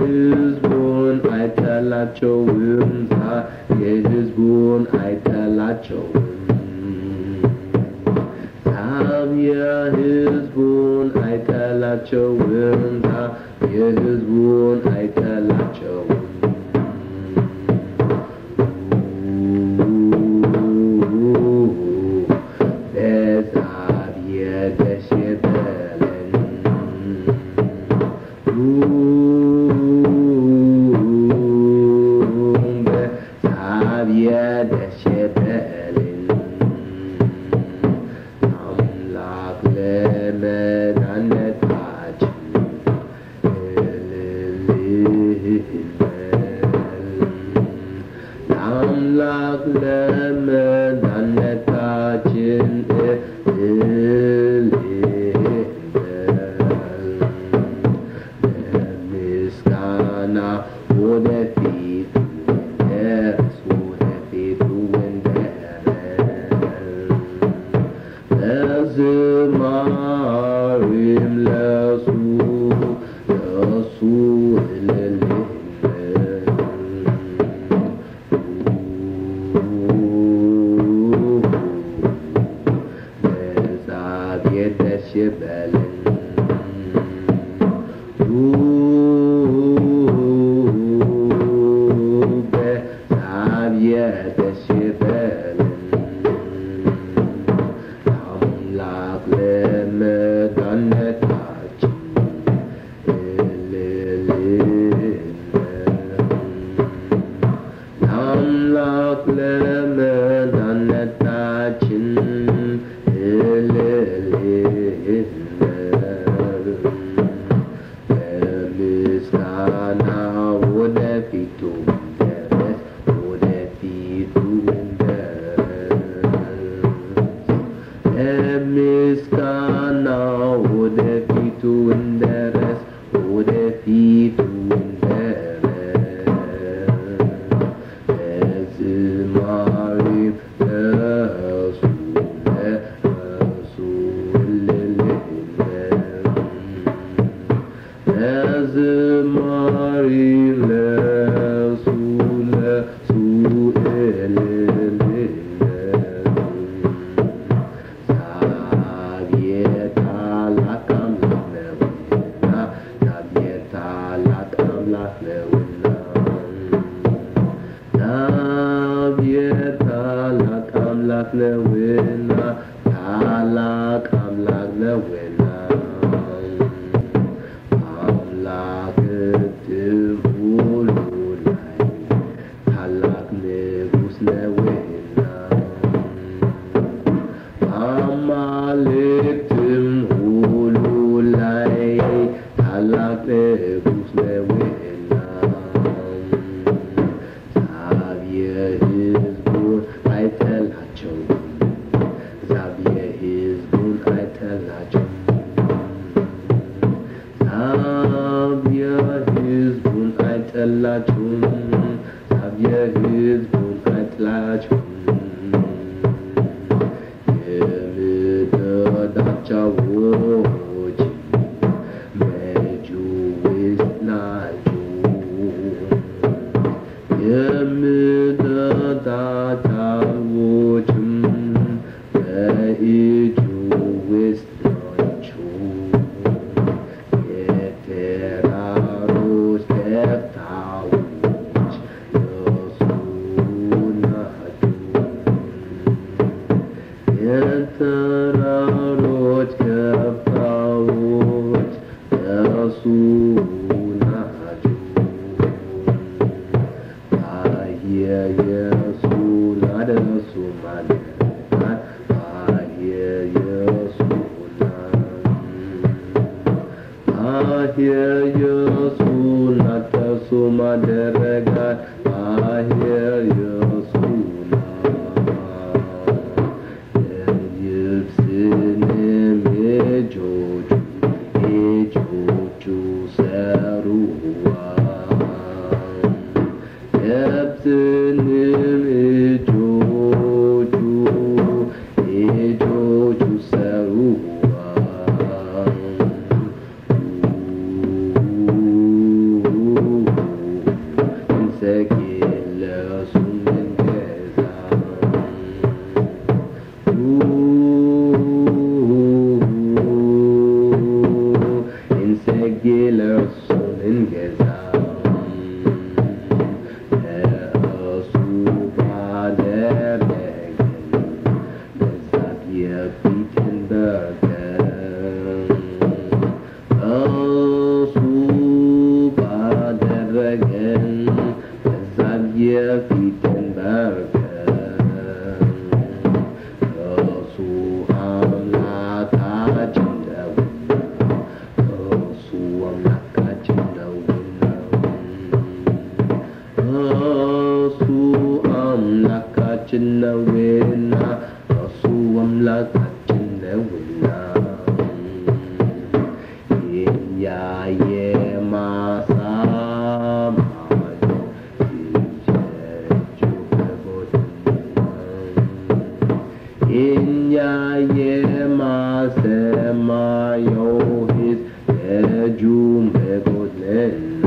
ሕዝቡን አይተላቸውም የሕዝቡን አይተላቸውም የሕዝቡን አይተላቸውም የሕዝቡን አይተላቸውም በእግዚአብሔር ደስ ይበለን በእግዚአብሔር ደስ ይበለን አምላክ ለመድኃኒታችን እልል ይበል አምላክ ለመድኃኒታችን እልል ይበል በምስጋና ወደፊት እንደርስ ወደፊቱ እንደርስ በዝማሬም ለእሱ እልል ይበል በእግዚአብሔር ደስ ይበለን በእግዚአብሔር ደስ ይበለን አምላክ ለመድኃኒታችን እልል ይበል አምላክ ለመድኃኒታችን እልል ይበል በምስጋና ወደፊቱ እንደርስ ወደፊቱ እንደርስ በምስጋና ወደፊቱ እንደርስ ወደፊቱ እንደርስ በዝማሬም ለእሱ እልል ይበል በዝማሬም ለእሱ እልል ይበል እግዚአብሔር ታላቅ አምላክ ነውና እግዚአብሔር ታላቅ አምላክ ነውና እግዚአብሔር ታላቅ አምላክ ነውና ታላቅ አምላክ ነውና አምላክ እድም ሁሉ ላይ ታላቅ ንጉሥ ነውና አማልክትም ሁሉ ላይ ታላቅ ንጉሥ ነውና እግዚአብሔር ሕዝቡን አይተላቸውም እግዚአብሔር ሕዝቡን አይተላቸውም እግዚአብሔር ሕዝቡን አይተላቸውም እግዚአብሔር ሕዝቡን አይተላቸውም የምድር ዳርቻዎች በእጁ ውስጥ ናቸው የምድር ዳርቻዎችም በእጁ ውስጥ ናቸው የተራሮች ከፍታዎች የእርሱ ናቸው የተራሮች ከፍታዎች የእርሱ ናቸው ኢየሱስ አደረሱ ማለዳት ኢየሱስ አደረሱ ማደረጋት ኢየሱስ የልብስንም እጆቹ ሰሩዋል የልብስንም እጆቹ ሰሩዋል Sema yo his Jum Begot